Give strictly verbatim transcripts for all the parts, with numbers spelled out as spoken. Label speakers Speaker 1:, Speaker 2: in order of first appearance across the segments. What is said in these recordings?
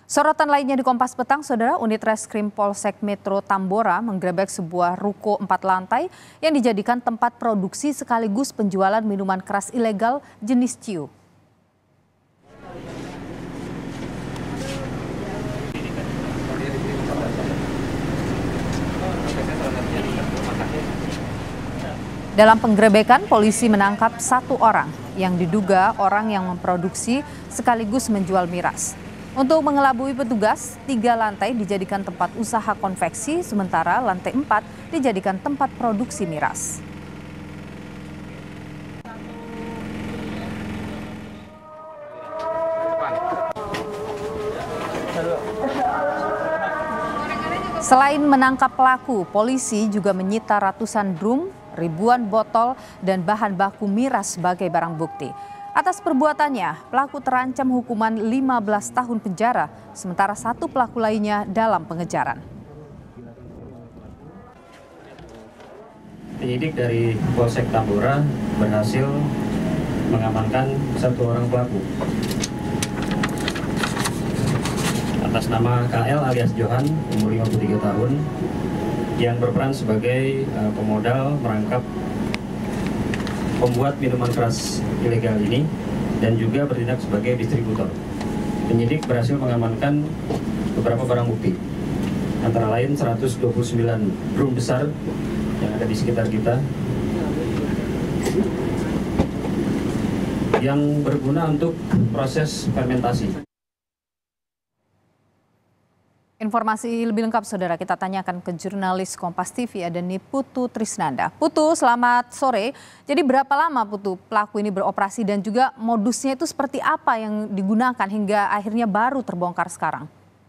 Speaker 1: Sorotan lainnya di Kompas Petang, Saudara, unit Reskrim Polsek Metro Tambora menggerebek sebuah ruko empat lantai yang dijadikan tempat produksi sekaligus penjualan minuman keras ilegal jenis ciu. Dalam penggerebekan, polisi menangkap satu orang yang diduga orang yang memproduksi sekaligus menjual miras. Untuk mengelabui petugas, tiga lantai dijadikan tempat usaha konveksi, sementara lantai empat dijadikan tempat produksi miras. Selain menangkap pelaku, polisi juga menyita ratusan drum, ribuan botol, dan bahan baku miras sebagai barang bukti. Atas perbuatannya, pelaku terancam hukuman lima belas tahun penjara, sementara satu pelaku lainnya dalam pengejaran.
Speaker 2: Penyidik dari Polsek Tambora berhasil mengamankan satu orang pelaku atas nama K L alias Johan, umur lima puluh tiga tahun, yang berperan sebagai uh, pemodal merangkap pembuat minuman keras ilegal ini dan juga bertindak sebagai distributor. Penyidik berhasil mengamankan beberapa barang bukti, antara lain seratus dua puluh sembilan drum besar yang ada di sekitar kita yang berguna untuk proses fermentasi.
Speaker 1: Informasi lebih lengkap, Saudara, kita tanyakan ke jurnalis Kompas T V, ada nih Putu Trisnanda. Putu, selamat sore. Jadi berapa lama, Putu, pelaku ini beroperasi dan juga modusnya itu seperti apa yang digunakan hingga akhirnya baru terbongkar sekarang?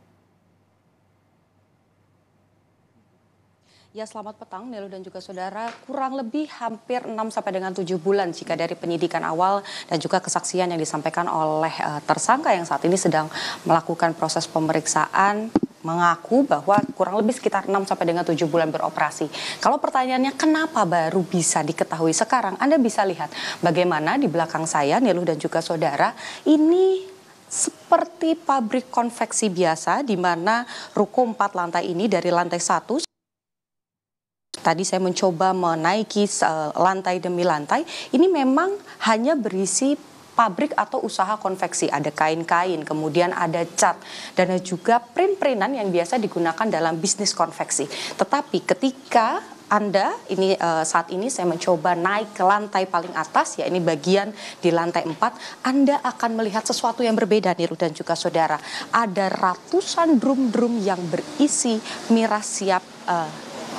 Speaker 3: Ya, selamat petang Nelu dan juga saudara. Kurang lebih hampir enam sampai dengan tujuh bulan jika dari penyidikan awal dan juga kesaksian yang disampaikan oleh uh, tersangka yang saat ini sedang melakukan proses pemeriksaan, mengaku bahwa kurang lebih sekitar enam sampai dengan tujuh bulan beroperasi. Kalau pertanyaannya kenapa baru bisa diketahui sekarang, Anda bisa lihat bagaimana di belakang saya Nelu dan juga saudara, ini seperti pabrik konveksi biasa di mana ruko empat lantai ini dari lantai satu. Tadi saya mencoba menaiki lantai demi lantai, ini memang hanya berisi pabrik atau usaha konveksi. Ada kain-kain, kemudian ada cat, dan juga print-printan yang biasa digunakan dalam bisnis konveksi. Tetapi ketika Anda, ini uh, saat ini saya mencoba naik ke lantai paling atas, ya ini bagian di lantai empat, Anda akan melihat sesuatu yang berbeda nih dan juga saudara. Ada ratusan drum-drum yang berisi miras siap uh,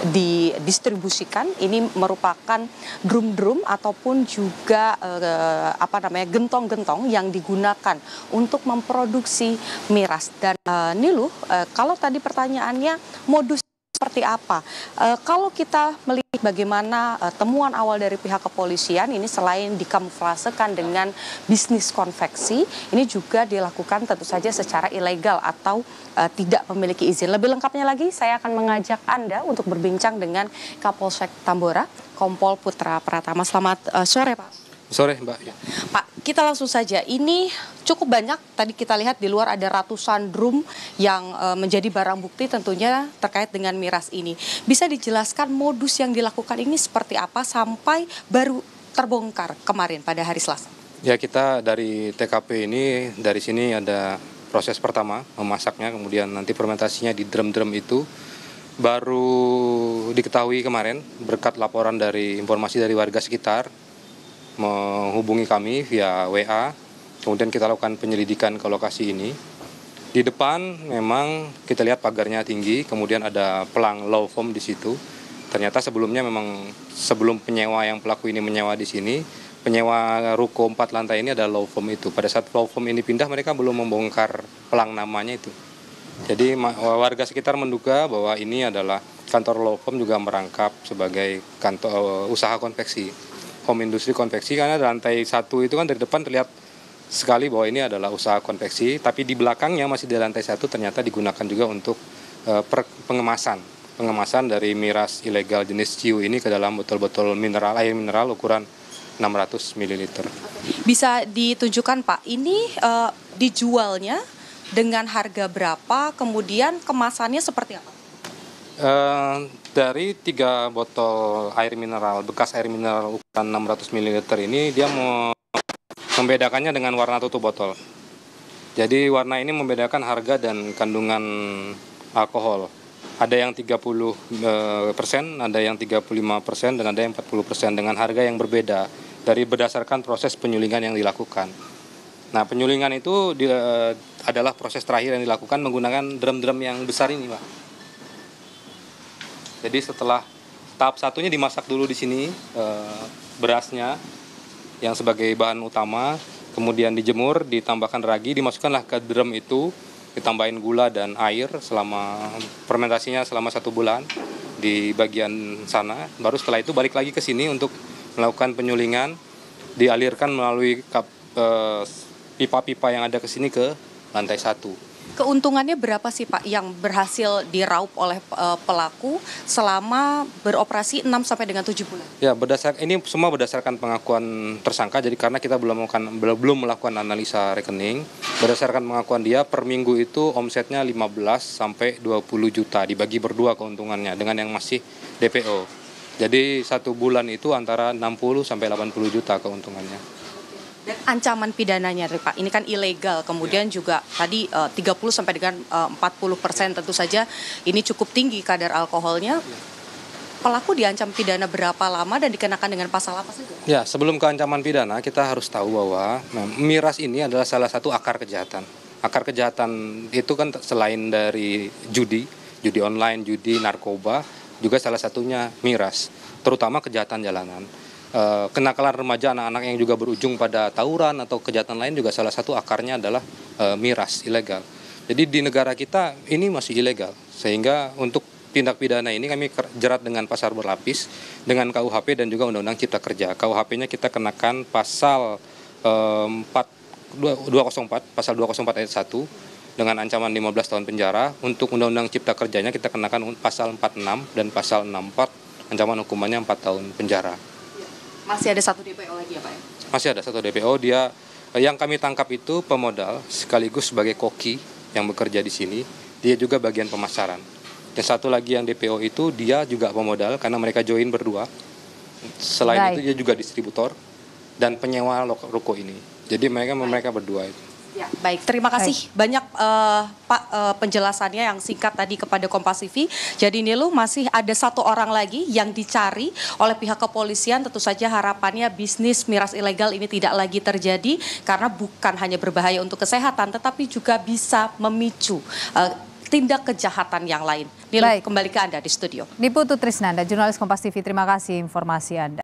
Speaker 3: didistribusikan. Ini merupakan drum-drum ataupun juga eh, apa namanya gentong-gentong yang digunakan untuk memproduksi miras. Dan eh, Nilu, eh, kalau tadi pertanyaannya modus seperti apa? E, kalau kita melihat bagaimana e, temuan awal dari pihak kepolisian, ini selain dikamuflasekan dengan bisnis konveksi, ini juga dilakukan tentu saja secara ilegal atau e, tidak memiliki izin. Lebih lengkapnya lagi, saya akan mengajak Anda untuk berbincang dengan Kapolsek Tambora, Kompol Putra Pratama. Selamat e, sore, Pak.
Speaker 4: Sore, Mbak.
Speaker 3: Pak, kita langsung saja. Ini cukup banyak. Tadi kita lihat di luar ada ratusan drum yang e, menjadi barang bukti tentunya terkait dengan miras ini. Bisa dijelaskan modus yang dilakukan ini seperti apa sampai baru terbongkar kemarin pada hari Selasa?
Speaker 4: Ya, kita dari T K P ini, dari sini ada proses pertama memasaknya, kemudian nanti fermentasinya di drum-drum itu. Baru diketahui kemarin berkat laporan dari informasi dari warga sekitar, menghubungi kami via W A, kemudian kita lakukan penyelidikan ke lokasi ini. Di depan memang kita lihat pagarnya tinggi, kemudian ada pelang low foam di situ. Ternyata sebelumnya memang sebelum penyewa yang pelaku ini menyewa di sini, penyewa ruko empat lantai ini ada low foam itu. Pada saat low foam ini pindah, mereka belum membongkar pelang namanya itu. Jadi warga sekitar menduga bahwa ini adalah kantor low foam juga merangkap sebagai kantor usaha konveksi. Home industri konveksi, karena lantai satu itu kan dari depan terlihat sekali bahwa ini adalah usaha konveksi, tapi di belakangnya masih di lantai satu ternyata digunakan juga untuk uh, pengemasan pengemasan dari miras ilegal jenis ciu ini ke dalam botol-botol mineral air mineral ukuran enam ratus mililiter.
Speaker 3: Bisa ditunjukkan, Pak, ini uh, dijualnya dengan harga berapa, kemudian kemasannya seperti apa?
Speaker 4: Uh, dari tiga botol air mineral, bekas air mineral ukuran enam ratus mililiter ini, dia mau membedakannya dengan warna tutup botol. Jadi warna ini membedakan harga dan kandungan alkohol. Ada yang tiga puluh persen, ada yang tiga puluh lima persen, dan ada yang empat puluh persen dengan harga yang berbeda dari berdasarkan proses penyulingan yang dilakukan. Nah, penyulingan itu di, uh, adalah proses terakhir yang dilakukan menggunakan drum-drum yang besar ini, Pak. Jadi setelah tahap satunya dimasak dulu di sini uh, berasnya yang sebagai bahan utama, kemudian dijemur, ditambahkan ragi, dimasukkanlah ke drum itu, ditambahin gula dan air selama fermentasinya selama satu bulan di bagian sana. Baru setelah itu balik lagi ke sini untuk melakukan penyulingan, dialirkan melalui kap, eh, pipa-pipa yang ada ke sini ke lantai satu.
Speaker 3: Keuntungannya berapa sih Pak yang berhasil diraup oleh uh, pelaku selama beroperasi enam sampai dengan tujuh bulan?
Speaker 4: Ya, berdasar ini semua berdasarkan pengakuan tersangka. Jadi karena kita belum melakukan belum melakukan analisa rekening, berdasarkan pengakuan dia per minggu itu omsetnya lima belas sampai dua puluh juta dibagi berdua keuntungannya dengan yang masih D P O. Jadi satu bulan itu antara enam puluh sampai delapan puluh juta keuntungannya.
Speaker 3: Dan ancaman pidananya Pak, ini kan ilegal, kemudian juga tadi uh, tiga puluh sampai dengan uh, empat puluh persen tentu saja ini cukup tinggi kadar alkoholnya. Pelaku diancam pidana berapa lama dan dikenakan dengan pasal apa saja?
Speaker 4: Ya, sebelum ke ancaman pidana kita harus tahu bahwa nah, miras ini adalah salah satu akar kejahatan. Akar kejahatan itu kan selain dari judi, judi online, judi, narkoba, juga salah satunya miras, terutama kejahatan jalanan. Uh, kenakalan remaja anak-anak yang juga berujung pada tawuran atau kejahatan lain juga salah satu akarnya adalah uh, miras ilegal. Jadi di negara kita ini masih ilegal, sehingga untuk tindak pidana ini kami jerat dengan pasal berlapis dengan K U H P dan juga Undang-Undang Cipta Kerja. K U H P-nya kita kenakan pasal uh, empat, dua nol empat, pasal dua nol empat ayat satu dengan ancaman lima belas tahun penjara. Untuk Undang-Undang Cipta Kerjanya kita kenakan pasal empat puluh enam dan pasal enam puluh empat, ancaman hukumannya empat tahun penjara.
Speaker 3: Masih ada satu D P O lagi ya Pak ya?
Speaker 4: Masih ada satu D P O, dia yang kami tangkap itu pemodal sekaligus sebagai koki yang bekerja di sini, dia juga bagian pemasaran. Dan satu lagi yang D P O itu dia juga pemodal karena mereka join berdua. Selain Baik. itu dia juga distributor dan penyewa ruko ini. Jadi mereka Baik. mereka berdua itu.
Speaker 3: Ya, baik, terima kasih Baik. banyak uh, Pak uh, penjelasannya yang singkat tadi kepada Kompas T V. Jadi Nilu, masih ada satu orang lagi yang dicari oleh pihak kepolisian. Tentu saja harapannya bisnis miras ilegal ini tidak lagi terjadi karena bukan hanya berbahaya untuk kesehatan tetapi juga bisa memicu uh, tindak kejahatan yang lain. Nilu, Baik. kembali ke Anda di studio.
Speaker 1: Niputu Trisnanda, jurnalis Kompas T V, terima kasih informasi Anda.